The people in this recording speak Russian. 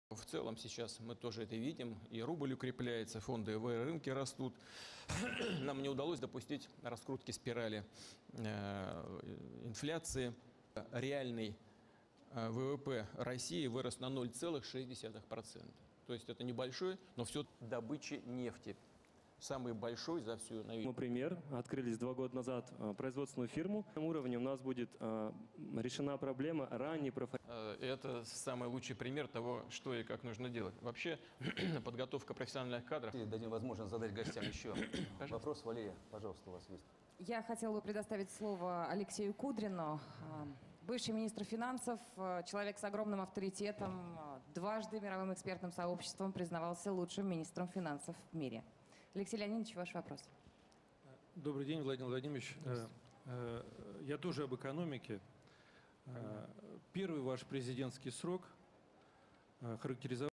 В целом сейчас мы тоже это видим, и рубль укрепляется, фондовые рынки растут. Нам не удалось допустить раскрутки спирали инфляции. Реальный ВВП России вырос на 0,6%. То есть это небольшой, но все добычи нефти. Самый большой за всю новинку. Пример. Открылись 2 года назад производственную фирму. На этом уровне у нас будет решена проблема ранней профориентации. Это самый лучший пример того, что и как нужно делать. Вообще, подготовка профессиональных кадров. Дадим возможность задать гостям еще вопрос. Валерия, пожалуйста, у вас есть. Я хотела бы предоставить слово Алексею Кудрину, бывший министр финансов, человек с огромным авторитетом, дважды мировым экспертным сообществом признавался лучшим министром финансов в мире. Алексей Леонидович, ваш вопрос. Добрый день, Владимир Владимирович. Я тоже об экономике. Первый ваш президентский срок характеризовал